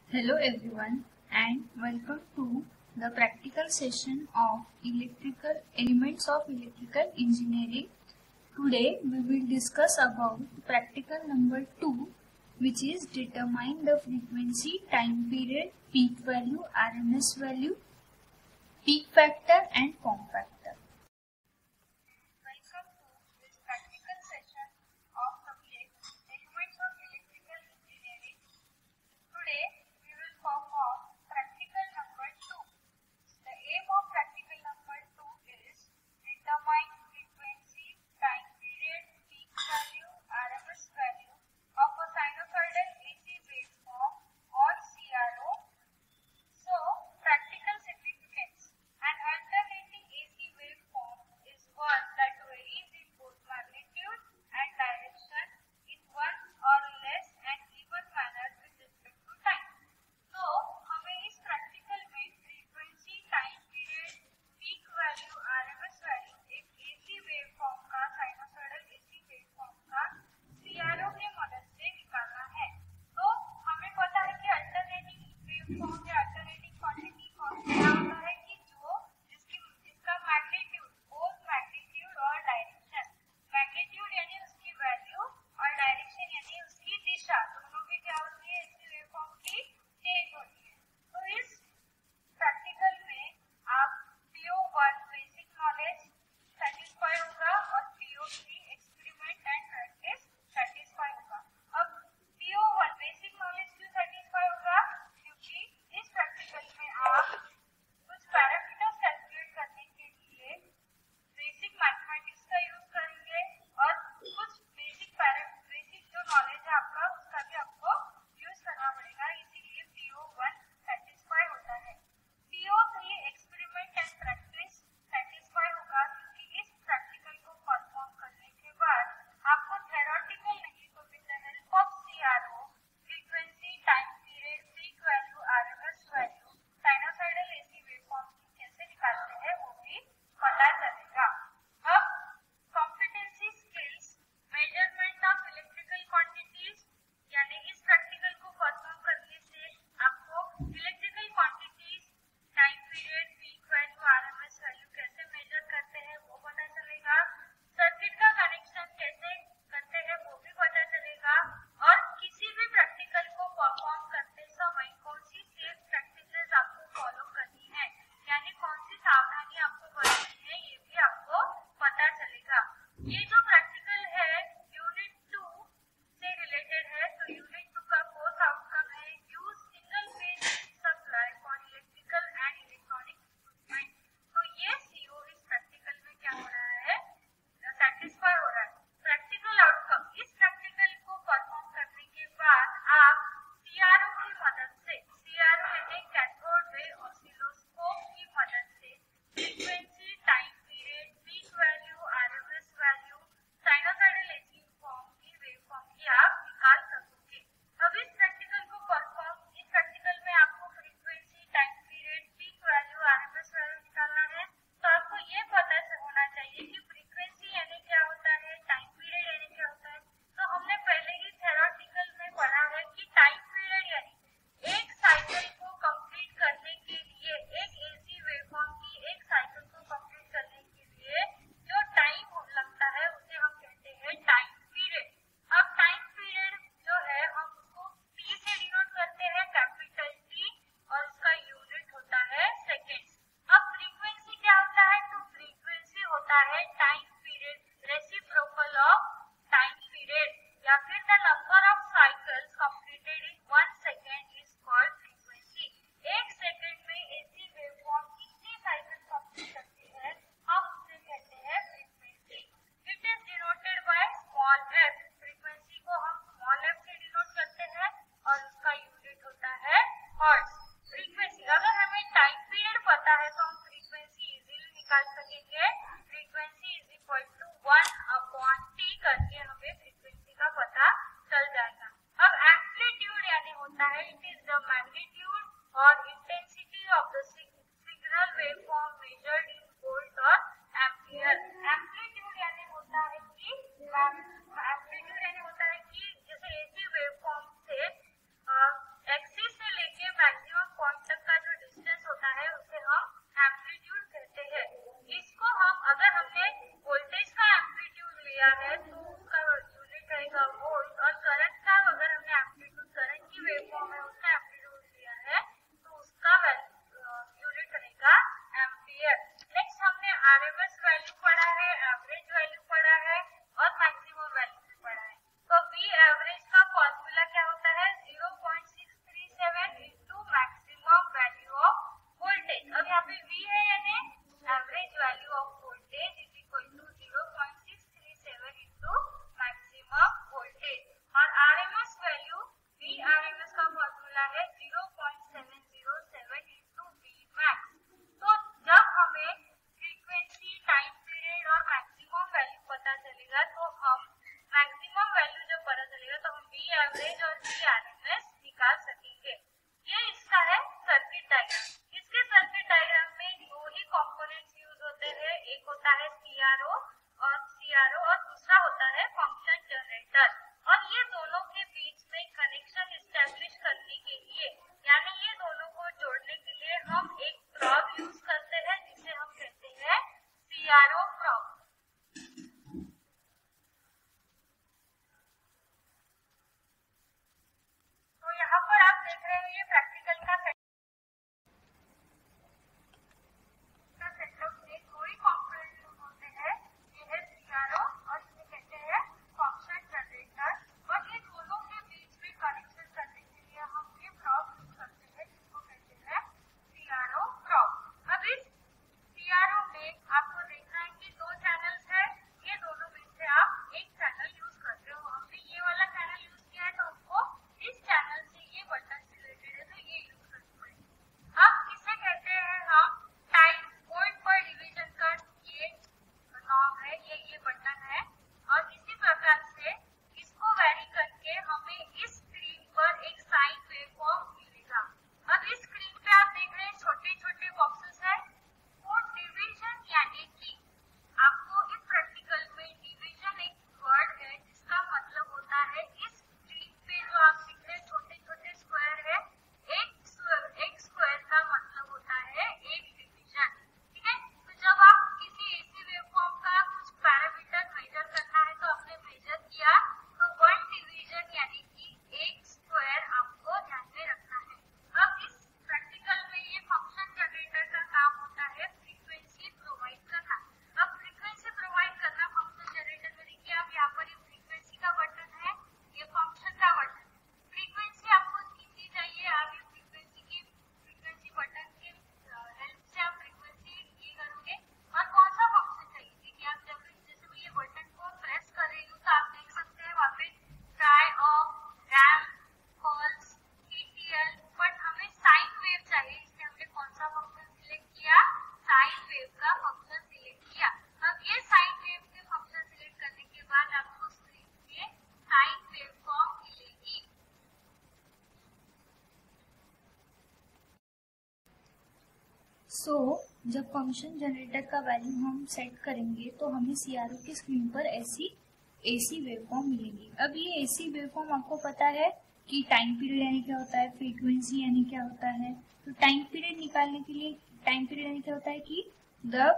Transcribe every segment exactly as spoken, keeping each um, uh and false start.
Hello everyone and welcome to the practical session of electrical elements of electrical engineering. Today we will discuss about practical number two, which is determine the frequency, time period, peak value, R M S value, peak factor and form factor. Welcome to this practical session of subject elements of electrical engineering. Today we will perform practical number two. The aim of practical number two is determine frequency, time period, peak value, R M S value of a sinusoidal A C waveform or C R O. So, practical significance. An alternating A C waveform is one that varies in both magnitude and direction in one or less and even manner with respect to time. तो हमें इस practical में frequency, time period, peak value, RMS value एक AC waveform का sinusoidal AC waveform का CRO की मदद से निकालना है। तो हमें पता है कि अल्टरनेटिंग वेवफॉर्म या अल्टरनेटिंग क्वांटिटी क्या होता है कि जो जिसकी जिसका मैग्नीट्यूड बोथ मैग्नीट्यूड और डायरेक्शन, मैग्नीट्यूड यानी उसकी वैल्यू और डायरेक्शन यानी उसकी दिशा दोनों भी क्या होती है एसी वेवफॉर्म की चेंज होती है। तो इस प्रैक्टिकल में आप PO one basic knowledge satisfy होगा और PO three experiment and practice satisfy होगा। अब पीओ वन बेसिक नॉलेज क्यों सेटिस्फाई होगा? क्योंकि इस प्रैक्टिकल में आप कुछ पैरामीटर्स कैलकुलेट करने के लिए बेसिक मैथमेटिक्स का यूज करेंगे और कुछ बेसिक बेसिक जो नॉलेज है आपका उसका भी आपको यूज करना पड़ेगा, इसीलिए पीओ वन सेटिस्फाई होता है। PO three experiment and practice satisfy होगा क्योंकि इस प्रैक्टिकल को परफॉर्म करने के बाद आपको थ्योरेटिकल नहीं तो with the help of CRO frequency, time period, peak value, RMS value sinusoidal AC waveform कैसे निकालते हैं वो भी पता चलेगा। अब competency skills, measurement of electrical quantities, यानी इस प्रैक्टिकल को परफॉर्म करने से आपको electrical quantities, time period, peak value, RMS value कैसे मेजर करते हैं वो पता चलेगा। सर्किट का कनेक्शन कैसे करते हैं वो भी पता चलेगा और किसी भी प्रैक्टिकल को परफॉर्म करते समय कौन सी सेफ प्रैक्टिसेस आपको फॉलो करनी है, यानी कौन सी सावधानी आपको बरतनी है ये भी आपको पता चलेगा। ये जो प्रैक्टिकल है यूनिट टू से रिलेटेड है, तो यूनिट टू का कोर्स आउटकम है use single phase supply for electrical and electronic equipment. तो ये सीओ इस प्रैक्टिकल में क्या हो रहा है, सेटिस्फाई हो रहा है। प्रैक्टिकल आउटकम, इस प्रैक्टिकल को परफॉर्म करने के बाद आप सीआरओ की मदद से, सीआरओ यानी कैथोड रे ऑसिलोस्कोप की मदद से frequency, time period, peak value, RMS value sinusoidal AC form की वेवफॉर्म की आप निकाल सकोगे। अब इस प्रैक्टिकल को परफॉर्म इस प्रैक्टिकल में आपको frequency, time period, peak value, RMS value निकालना है। तो आपको ये पता होना चाहिए कि फ्रीक्वेंसी यानी क्या होता है, टाइम पीरियड यानी क्या होता है। तो हमने पहले ही थ्योरेटिकल में पढ़ा है कि टाइम पीरियड यानी एक साइकिल को कंप्लीट करने के लिए, एक एसी वेवफॉर्म की एक साइकिल को कंप्लीट करने के लिए जो टाइम लगता है उसे हम कहते हैं टाइम पीरियड। अब टाइम पीरियड जो है हम उसको टी से डिनोट करते हैं, कैपिटल टी, और इसका यूनिट होता है सेकेंड्स। अब फ्रीक्वेंसी क्या होता है, तो फ्रीक्वेंसी होता है time period reciprocal of time period, या फिर the number of cycles completed in one second is called frequency. एक सेकेंड में एसी वेवफॉर्म कितनी साइकिल कंप्लीट करती है हम उसे कहते हैं frequency. It is denoted by small F. Frequency को हम स्मॉल एफ से डिनोट करते हैं और उसका यूनिट होता है हर्ट्ज। फ्रीक्वेंसी, अगर हमें टाइम पीरियड पता है तो हम फ्रीक्वेंसी इजीली निकाल सकेंगे। Frequency is equal to one upon T करके हमें फ्रीक्वेंसी का पता चल जाएगा। अब एम्पलीट्यूड यानी होता है इट इज द मैग्नीट्यूड और intensity of the signal waveform measured in volt और एम्पियर। एम्पलीट्यूड यानी होता है कि एम्पलीट्यूड यानी होता है कि जैसे एसी वेवफॉर्म से एक्सिस से लेके होता है zero point seven zero seven into V max. तो जब हमें फ्रीक्वेंसी, टाइम पीरियड और मैक्सिमम वैल्यू पता चलेगा तो हम मैक्सिमम वैल्यू जब पता चलेगा तो हम वी एवरेज और वी आरएमएस निकाल सकेंगे। ये इसका है सर्किट डायग्राम। इसके सर्किट डायग्राम में दो ही कंपोनेंट्स यूज होते हैं, एक होता है सीआरओ और सीआरओ और दूसरा होता है फंक्शन जनरेटर। और ये दोनों के बीच में कनेक्शन एस्टेब्लिश करने के लिए, यानी ये दोनों को जोड़ने के लिए हम एक प्रॉब यूज करते हैं जिसे हम कहते हैं सीआरओ प्रॉब। तो यहाँ पर आप देख रहे हैं ये प्रैक्टिकल का सेटअप में कोई कंपोनेंट यूज होते हैं, ये है सीआरओ और इसे कहते हैं फंक्शन जनरेटर। और ये दोनों के बीच में कनेक्शन करने के लिए हम ये प्रॉब यूज करते हैं जिसको कहते हैं सीआरओ प्रॉब। अब इस सीआरओ में आपको देखना है कि दो चैनल्स है, ये दोनों में से आप एक चैनल यूज करते हो। हमने ये वाला चैनल यूज किया है तो हमको इस चैनल से ये बटन रिलेटेड है तो ये यूज करनी पड़ेगी। अब इसे कहते हैं हम टाइम वोल्ट पर डिवीजन का ये नॉब है, ये ये बटन है। और इसी प्रकार से इसको वेरी करके हमें इस स्क्रीन पर एक साइन वेवफॉर्म मिलेगा। अब इस स्क्रीन पे आप देख रहे हैं छोटे छोटे बॉक्सेस है, वो डिवीजन यानी कि आपको इस प्रैक्टिकल में डिवीजन एक वर्ड है जिसका मतलब होता है इस स्क्रीन पे जो आप देख रहे हैं छोटे छोटे स्क्वायर है, एक एक स्क्वायर का मतलब होता है एक डिवीजन। ठीक है, तो जब आप किसी एसी वेवफॉर्म का कुछ पैरामीटर मेजर करना है तो आपने मेजर किया तो वन डिवीजन यानी कि एक स्क्वायर आपको ध्यान में रखना है। अब इस प्रैक्टिकल में ये फंक्शन जनरेटर का काम होता है फ्रीक्वेंसी प्रोवाइड करना। अब फ्रीक्वेंसी प्रोवाइड करना फंक्शन जनरेटर में देखिए आप यहाँ पर ये फ्रीक्वेंसी का बटन है, ये फंक्शन का बटन है। फ्रीक्वेंसी आपको कितनी चाहिए, आप ये फ्रीक्वेंसी की फ्रीक्वेंसी बटन के हेल्प से आप फ्रीक्वेंसी ये करोगे। और कौन सा फंक्शन चाहिए, देखिए आप जब जैसे मैं ये बटन को प्रेस कर रही हूँ तो आप देख सकते हैं वहाँ पे tri off, ramp, calls, TTL, but हमें साइन वेव चाहिए इसलिए हमने कौन सा फंक्शन सिलेक्ट किया, साइन वेव का फंक्शन सिलेक्ट किया। अब ये साइन वेव के फंक्शन सिलेक्ट करने के बाद आपको स्क्रीन पे साइन वेवफॉर्म मिलेगी। सो so, जब फंक्शन जनरेटर का वैल्यू हम सेट करेंगे तो हमें सीआरओ की स्क्रीन पर ऐसी एसी वेवफॉर्म मिलेगी। अब ये एसी वेवफॉर्म आपको पता है कि टाइम पीरियड यानी क्या होता है, फ्रीक्वेंसी यानी क्या होता है। तो टाइम पीरियड निकालने के लिए टाइम पीरियड यानी क्या होता है कि the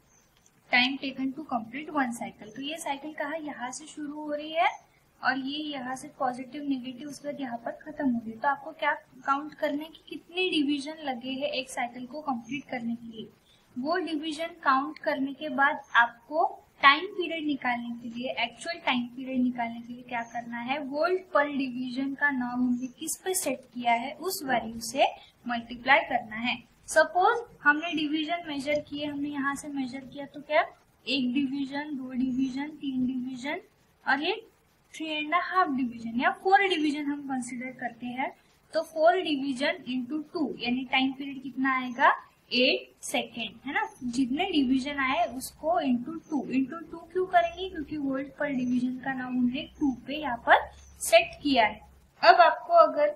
time taken to complete one cycle. तो ये साइकिल कहाँ, यहाँ से शुरू हो रही है और ये यहाँ से पॉजिटिव नेगेटिव उसके बाद यहाँ पर खत्म हो गई। तो आपको क्या काउंट करना है कि कितने डिवीजन लगे हैं एक साइकिल को कंप्लीट करने के लिए। वो डिवीजन काउंट करने के बाद आपको टाइम पीरियड निकालने के लिए, एक्चुअल टाइम पीरियड निकालने के लिए क्या करना है, वोल्ट पर डिवीजन का नाम हमने किस पे सेट किया है उस वैल्यू से मल्टीप्लाई करना है। सपोज हमने डिवीजन मेजर किए, हमने यहाँ से मेजर किया तो क्या एक डिवीजन, दो डिवीजन, तीन डिवीजन और ये थ्री एंड हाफ डिवीजन या फोर डिवीजन हम कंसिडर करते हैं। तो फोर डिवीजन इंटू टू यानी टाइम पीरियड कितना आएगा, एट सेकेंड, है ना। जितने डिवीजन आए उसको इंटू टू, इंटू टू क्यों करेंगे, क्योंकि वोल्ट पर डिवीजन का नाम हमने टू पे यहाँ पर सेट किया है। अब आपको अगर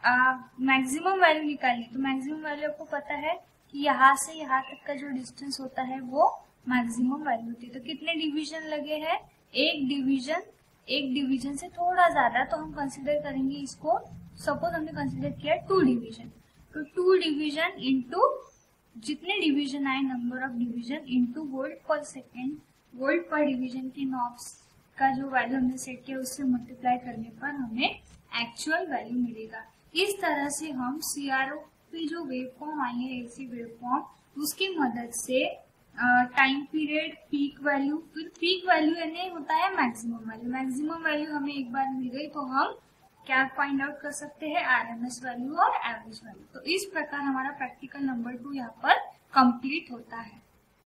मैक्सिमम वैल्यू निकालनी तो मैक्सिमम वैल्यू आपको पता है कि यहाँ से यहाँ तक का जो डिस्टेंस होता है वो मैक्सिमम वैल्यू होती है। तो कितने डिवीजन लगे हैं, एक डिवीजन, एक डिवीजन से थोड़ा ज्यादा, तो हम कंसिडर करेंगे इसको, सपोज हमने कंसिडर किया टू डिवीजन, तो टू डिवीजन इंटू जितने डिवीजन आए number of division into volt per second, volt per division की नॉब्स का जो वैल्यू हमने सेट किया उससे मल्टीप्लाई करने पर हमें एक्चुअल वैल्यू मिलेगा। इस तरह से हम सीआरओ की जो वेवफॉर्म आई है एसी वेवफॉर्म, उसकी मदद से टाइम पीरियड, पीक वैल्यू, फिर पीक वैल्यू यानी होता है मैक्सिमम वैल्यू, मैक्सिमम वैल्यू हमें एक बार मिल गई तो हम क्या फाइंड आउट कर सकते हैं, आरएमएस वैल्यू और एवरेज वैल्यू। तो इस प्रकार हमारा प्रैक्टिकल नंबर टू यहाँ पर कंप्लीट होता है।